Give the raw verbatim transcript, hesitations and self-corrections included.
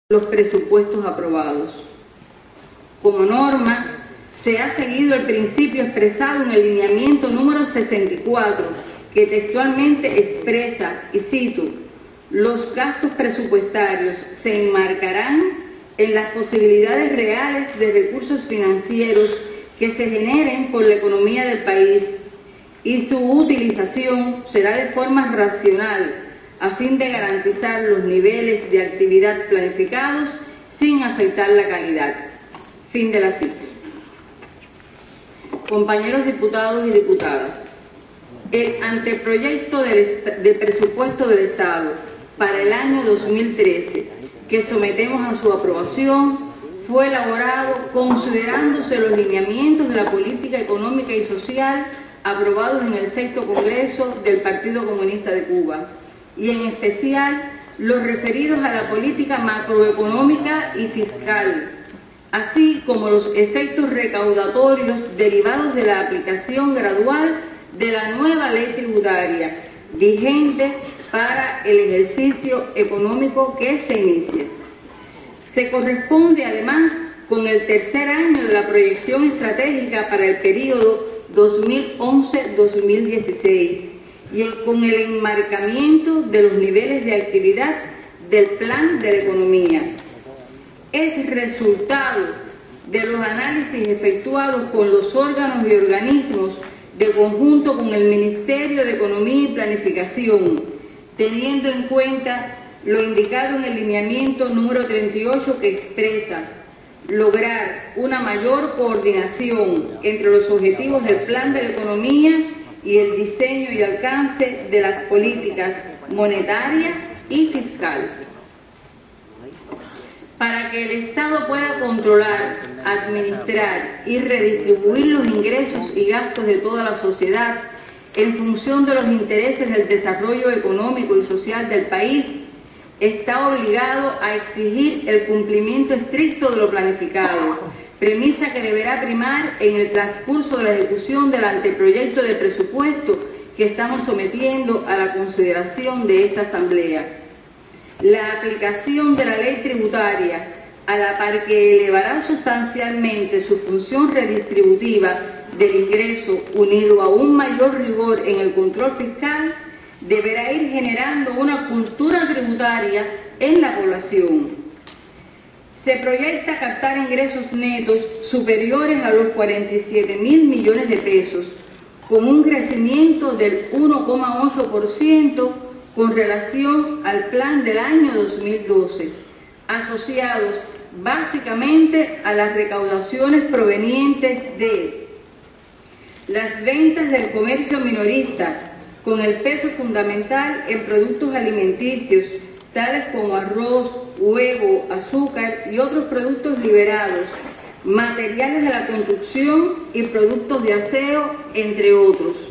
los presupuestos aprobados. Como norma, se ha seguido el principio expresado en el lineamiento número sesenta y cuatro, que textualmente expresa, y cito, los gastos presupuestarios se enmarcarán en las posibilidades reales de recursos financieros que se generen por la economía del país y su utilización será de forma racional a fin de garantizar los niveles de actividad planificados sin afectar la calidad. Fin de la cita. Compañeros diputados y diputadas, el anteproyecto de, de presupuesto del Estado para el año dos mil trece que sometemos a su aprobación fue elaborado considerándose los lineamientos de la política económica y social aprobados en el sexto Congreso del Partido Comunista de Cuba, y en especial los referidos a la política macroeconómica y fiscal, así como los efectos recaudatorios derivados de la aplicación gradual de la nueva ley tributaria vigente para el ejercicio económico que se inicia. Se corresponde además con el tercer año de la proyección estratégica para el periodo dos mil once a dos mil dieciséis y con el enmarcamiento de los niveles de actividad del plan de la economía. Es resultado de los análisis efectuados con los órganos y organismos de conjunto con el Ministerio de Economía y Planificación, teniendo en cuenta lo indicado en el lineamiento número treinta y ocho, que expresa lograr una mayor coordinación entre los objetivos del plan de la economía y el diseño y alcance de las políticas monetaria y fiscal. Para que el Estado pueda controlar, administrar y redistribuir los ingresos y gastos de toda la sociedad en función de los intereses del desarrollo económico y social del país, está obligado a exigir el cumplimiento estricto de lo planificado, premisa que deberá primar en el transcurso de la ejecución del anteproyecto de presupuesto que estamos sometiendo a la consideración de esta Asamblea. La aplicación de la ley tributaria, a la par que elevará sustancialmente su función redistributiva del ingreso, unido a un mayor rigor en el control fiscal, deberá ir generando una cultura tributaria en la población. Se proyecta captar ingresos netos superiores a los cuarenta y siete mil millones de pesos, con un crecimiento del uno coma ocho por ciento con relación al plan del año dos mil doce, asociados básicamente a las recaudaciones provenientes de las ventas del comercio minorista, con el peso fundamental en productos alimenticios, tales como arroz, huevo, azúcar y otros productos liberados, materiales de la construcción y productos de aseo, entre otros.